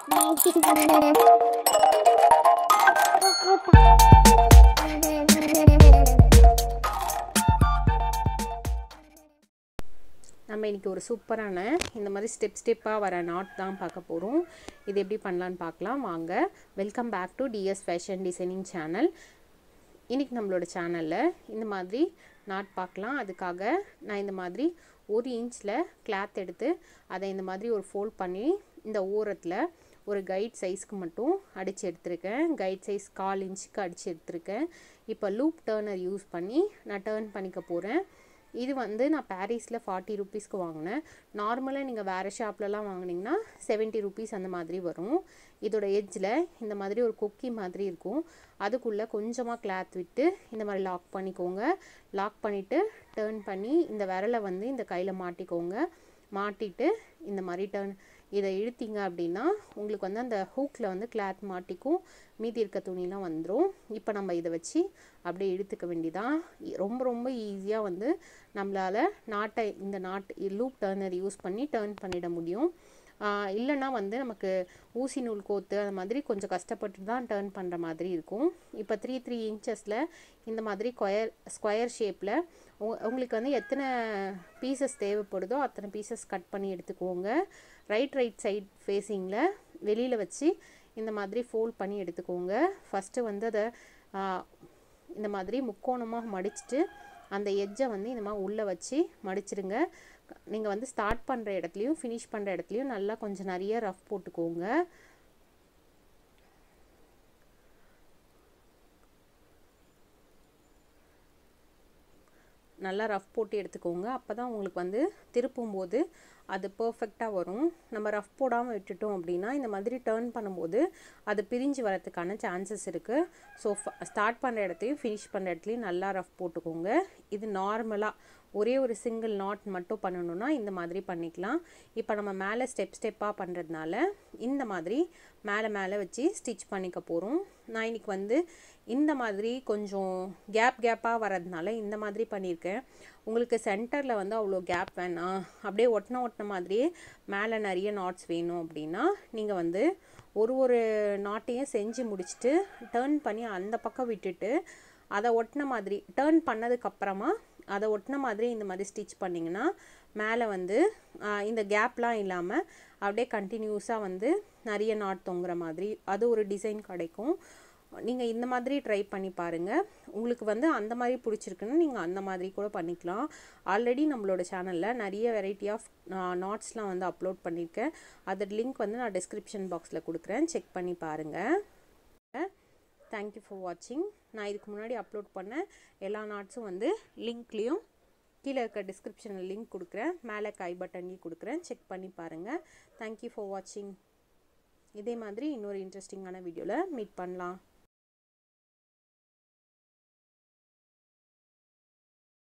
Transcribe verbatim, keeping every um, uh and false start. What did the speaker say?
நம்ம இன்னைக்கு ஒரு சூப்பரான இந்த மாதிரி ஸ்டெப் ஸ்டெப்பாக வர நாட் தான் பார்க்க போகிறோம். இது எப்படி பண்ணலான்னு பார்க்கலாம் வாங்க. Welcome back to DS fashion designing channel. இன்றைக்கி நம்மளோட சேனலில் இந்த மாதிரி நாட் பார்க்கலாம். அதுக்காக நான் இந்த மாதிரி ஒரு இன்ச்சில் கிளாத் எடுத்து அதை இந்த மாதிரி ஒரு ஃபோல்ட் பண்ணி இந்த ஓரத்தில் ஒரு கைட் சைஸ்க்கு மட்டும் அடித்து எடுத்துருக்கேன். கைட் சைஸ் கால் இன்ச்சுக்கு அடித்து எடுத்துருக்கேன். இப்போ லூப் டர்னர் யூஸ் பண்ணி நான் டர்ன் பண்ணிக்க போகிறேன். இது வந்து நான் பாரிஸில் ஃபார்ட்டி ருபீஸ்க்கு வாங்கினேன். நார்மலாக நீங்கள் வேறு ஷாப்லலாம் வாங்கினீங்கன்னா செவன்ட்டி ருபீஸ் அந்த மாதிரி வரும். இதோட எட்ஜில் இந்த மாதிரி ஒரு கொக்கி மாதிரி இருக்கும். அதுக்குள்ளே கொஞ்சமாக கிளாத் விட்டு இந்த மாதிரி லாக் பண்ணிக்கோங்க. லாக் பண்ணிவிட்டு டர்ன் பண்ணி இந்த விரலை வந்து இந்த கையில் மாட்டிக்கோங்க. மாட்டிட்டு இந்த மாதிரி டர்ன் இதை இழுத்தீங்க அப்படின்னா உங்களுக்கு வந்து அந்த ஹூக்கில் வந்து கிளாத் மாட்டிக்கும். மீதி இருக்க துணிலாம் வந்துடும். இப்போ நம்ம இதை வச்சு அப்படியே இழுத்துக்க வேண்டியதான். ரொம்ப ரொம்ப ஈஸியாக வந்து நம்மளால் நாட்டை இந்த நாட் லூப் டர்னர் யூஸ் பண்ணி டர்ன் பண்ணிட முடியும். இல்லைன்னா வந்து நமக்கு ஊசி நூல் கோத்து அந்த மாதிரி கொஞ்சம் கஷ்டப்பட்டு தான் டர்ன் பண்ணுற மாதிரி இருக்கும். இப்போ த்ரீ த்ரீ இன்ச்சஸில் இந்த மாதிரி ஸ்கொயர் ஸ்கொயர் ஷேப்பில் உங்களுக்கு வந்து எத்தனை பீசஸ் தேவைப்படுதோ அத்தனை பீசஸ் கட் பண்ணி எடுத்துக்கோங்க. ரைட் ரைட் சைட் ஃபேஸிங்கில் வெளியில் வச்சு இந்த மாதிரி ஃபோல்ட் பண்ணி எடுத்துக்கோங்க. ஃபஸ்ட்டு வந்து அதை இந்த மாதிரி முக்கோணமாக மடிச்சுட்டு அந்த எட்ஜை வந்து இந்த மாதிரி உள்ளே வச்சு மடிச்சிருங்க. நீங்கள் வந்து ஸ்டார்ட் பண்ணுற இடத்துலையும் ஃபினிஷ் பண்ணுற இடத்துலையும் நல்லா கொஞ்சம் நிறைய ரஃப் போட்டுக்கோங்க. நல்லா ரஃப் போட்டு எடுத்துக்கோங்க. அப்போ தான் உங்களுக்கு வந்து திருப்பும்போது அது பர்ஃபெக்டாக வரும். நம்ம ரஃப் போடாமல் விட்டுட்டோம் அப்படின்னா இந்த மாதிரி டர்ன் பண்ணும்போது அது பிரிஞ்சு வரதுக்கான சான்சஸ் இருக்குது. ஸோ ஸ்டார்ட் பண்ணுற இடத்தையும் ஃபினிஷ் பண்ணுற இடத்துலையும் நல்லா ரஃப் போட்டுக்கோங்க. இது நார்மலாக ஒரே ஒரு சிங்கிள் நாட் மட்டும் பண்ணணுன்னா இந்த மாதிரி பண்ணிக்கலாம். இப்போ நம்ம மேலே ஸ்டெப் ஸ்டெப்பாக பண்ணுறதுனால இந்த மாதிரி மேலே மேலே வச்சு ஸ்டிச் பண்ணிக்க போகிறோம். நான் இன்றைக்கி வந்து இந்த மாதிரி கொஞ்சம் கேப் கேப்பாக வர்றதுனால இந்த மாதிரி பண்ணியிருக்கேன். உங்களுக்கு சென்டரில் வந்து அவ்வளோ கேப் வேணாம், அப்படியே ஒட்டின ஒட்டின மாதிரியே மேலே நிறைய நாட்ஸ் வேணும் அப்படின்னா நீங்கள் வந்து ஒரு ஒரு நாட்டையும் செஞ்சு முடிச்சுட்டு டர்ன் பண்ணி அந்த பக்கம் விட்டுட்டு அதை ஒட்டின மாதிரி டர்ன் பண்ணதுக்கப்புறமா அதை ஒட்டின மாதிரி இந்த மாதிரி ஸ்டிச் பண்ணிங்கன்னா மேலே வந்து இந்த கேப்லாம் இல்லாமல் அப்படியே கண்டினியூஸாக வந்து நிறைய நாட் தொங்குற மாதிரி அது ஒரு டிசைன் கிடைக்கும். நீங்கள் இந்த மாதிரி ட்ரை பண்ணி பாருங்கள். உங்களுக்கு வந்து அந்த மாதிரி பிடிச்சிருக்குன்னு நீங்கள் அந்த மாதிரி கூட பண்ணிக்கலாம். ஆல்ரெடி நம்மளோட சேனலில் நிறைய வெரைட்டி ஆஃப் நாட்ஸ்லாம் வந்து அப்லோட் பண்ணியிருக்கேன். அதோட லிங்க் வந்து நான் டிஸ்கிரிப்ஷன் பாக்ஸில் கொடுக்குறேன், செக் பண்ணி பாருங்கள். தேங்க்யூ ஃபார் வாட்சிங். நான் இதுக்கு முன்னாடி அப்லோட் பண்ண எல்லா நாட்ஸும் வந்து லிங்க்லேயும் கீழே இருக்க டிஸ்கிரிப்ஷனில் லிங்க் கொடுக்குறேன், மேலே கை பட்டன்லேயும் கொடுக்குறேன், செக் பண்ணி பாருங்கள். தேங்க்யூ ஃபார் வாட்சிங். இதே மாதிரி இன்னொரு இன்ட்ரெஸ்டிங்கான வீடியோவில் மீட் பண்ணலாம்.